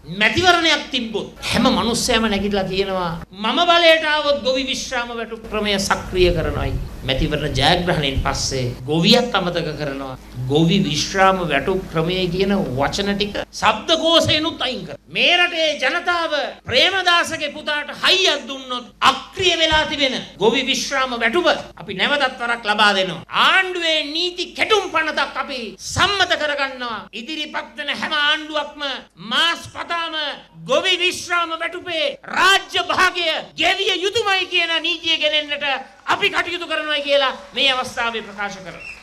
මැතිවරණයක් තිබ්බොත් හැම මිනිස්සයම නැගිටලා කියනවා මම බලයට ආවොත් ගොවි විශ්‍රාම වැටුප් ක්‍රමය සක්‍රිය කරනවායි. මැතිවරණ ජයග්‍රහණයෙන් පස්සේ ගොවියත් අමතක කරනවා. ගොවි විශ්‍රාම වැටුප් ක්‍රමය කියන වචන ටික ශබ්දකෝෂයෙන්ුත් අයින් කරනවා. මේ රටේ ජනතාව ප්‍රේමදාසගේ පුතාට හයියක් දුන්නොත් අක්‍රිය වෙලා තිබෙන ගොවි විශ්‍රාම වැටුප අපි නැවතත් වරක් ලබා දෙනවා. ආණ්ඩුවේ නීති කැටුම් පනතක් අපි සම්මත කරගන්නවා. ඉදිරිපත් වෙන හැම ආණ්ඩුවක්ම මාස් පතාම ගොවි විශ්‍රාම වැටුපේ රාජ්‍ය භාගය ගෙවිය යුතුමයි කියන නීතිය ගෙනෙන්නට අපි කටයුතු කරනවා කියලා මේ අවස්ථාවේ ප්‍රකාශ කරනවා.